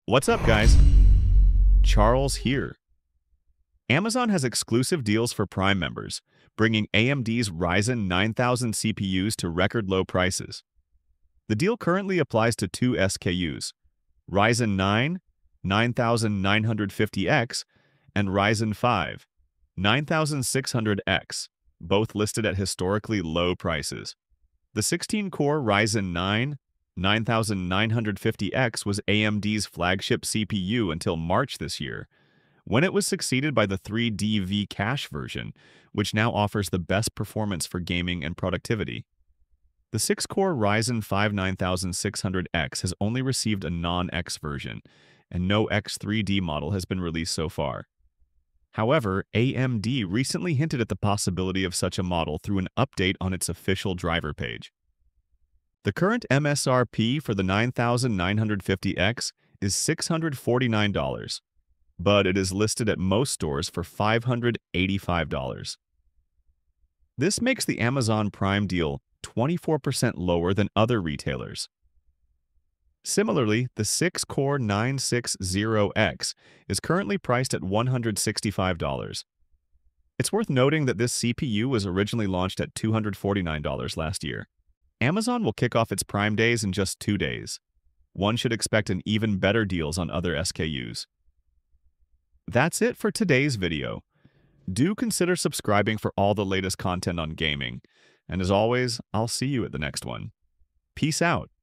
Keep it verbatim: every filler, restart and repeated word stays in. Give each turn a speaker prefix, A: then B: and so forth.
A: What's up, guys? Charles here. Amazon has exclusive deals for Prime members, bringing A M D's Ryzen nine thousand C P Us to record low prices. The deal currently applies to two S K Us, Ryzen nine nine thousand nine hundred fifty X and Ryzen five nine thousand six hundred X, both listed at historically low prices. The sixteen core Ryzen nine nine thousand nine hundred fifty X was A M D's flagship C P U until March this year, when it was succeeded by the three D V cache version, which now offers the best performance for gaming and productivity. The six core Ryzen five nine thousand six hundred X has only received a non-X version, and no X three D model has been released so far. However, A M D recently hinted at the possibility of such a model through an update on its official driver page. The current M S R P for the nine thousand nine hundred fifty X is six hundred forty-nine dollars, but it is listed at most stores for five hundred eighty-five dollars. This makes the Amazon Prime deal twenty-four percent lower than other retailers. Similarly, the six core nine sixty X is currently priced at one hundred sixty-five dollars. It's worth noting that this C P U was originally launched at two hundred forty-nine dollars last year. Amazon will kick off its Prime days in just two days. One should expect an even better deals on other S K Us. That's it for today's video. Do consider subscribing for all the latest content on gaming. And as always, I'll see you at the next one. Peace out.